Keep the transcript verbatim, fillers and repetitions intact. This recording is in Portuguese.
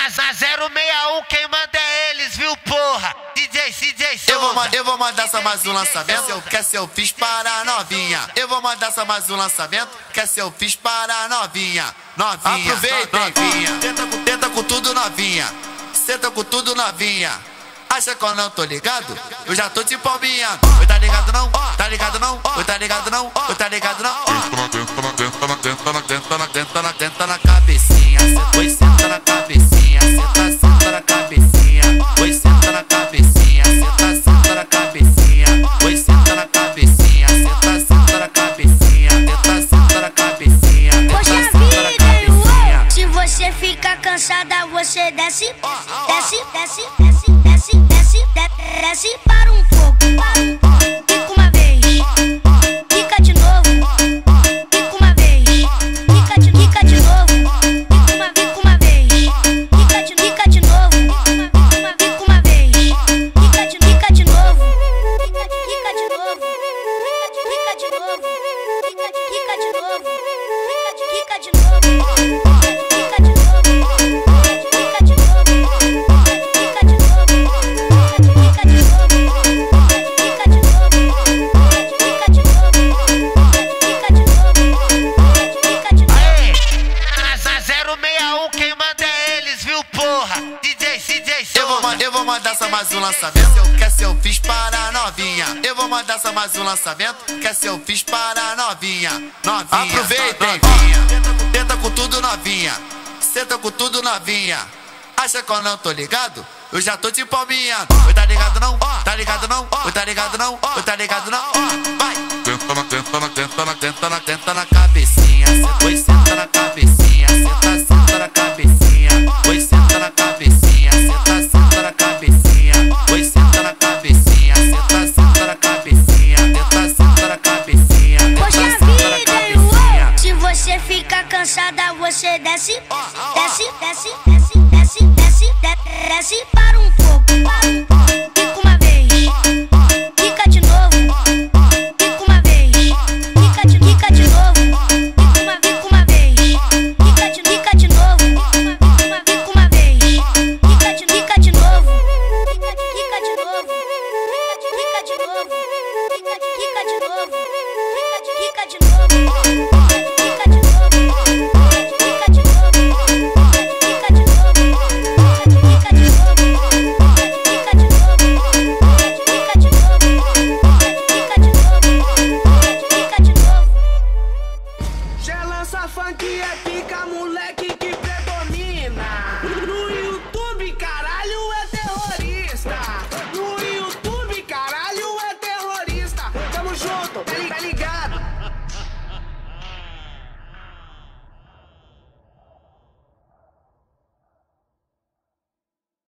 Na zero seis um quem manda é eles, viu porra? D J, C J Souza. Eu vou, eu vou mandar só mais um lançamento, eu quero se eu fiz para a novinha. Eu vou mandar só mais um lançamento, quer se eu fiz para a novinha. Novinha, aproveita, novinha. Tenta com, tenta com tudo, novinha. Senta com tudo, novinha. Acha que eu não tô ligado? Eu já tô de palminha. Oi, tá ligado não? Tá ligado não? Oi, tá ligado não? Oi, tá ligado não? Tenta na, tenta na, tenta na, tenta na, tenta na, tenta na cabecinha. Oi, senta na cabecinha. Senta, senta na cabecinha. Oi, senta na cabecinha. Senta, senta na cabecinha. Oi, senta na cabecinha. Senta, senta na cabecinha. Tenta, senta na cabecinha. Poxa vida, se você ficar cansada, você desce, desce, desce, desce, desce, desce, desce, desce para um pouco. Fica uma vez, fica de novo. Fica uma vez, fica de, fica de novo. Fica uma, fica uma vez, fica de, fica de novo. Fica uma, fica uma vez, fica de, fica de novo. Fica de, fica de novo. Fica de, fica de novo. Fica de, fica de novo. Fica de, fica de novo. Eu vou mandar só mais um lançamento, eu quero se eu fiz para a novinha. Eu vou mandar só mais um lançamento, quer se eu fiz para a novinha. Novinha, aproveita, novinha. Tenta, tenta com tudo, novinha. Senta com tudo, novinha. Acha que eu não tô ligado? Eu já tô de palminha. Oi, tá ligado não? Tá ligado não? Oi, tá ligado não? Oi, tá ligado não? Vai! Tenta na, tenta na, tenta na, tenta na, tenta na cabecinha. Oi, senta na cabecinha. Senta, senta na cabecinha. Oi, senta na cabecinha. Senta, senta na cabecinha. Oi, senta na cabecinha. Senta, senta na cabecinha. Tenta, senta na cabecinha. Poxa vida, se você ficar cansada, você desce, desce, desce, desce, desce, desce, desce para um pouco.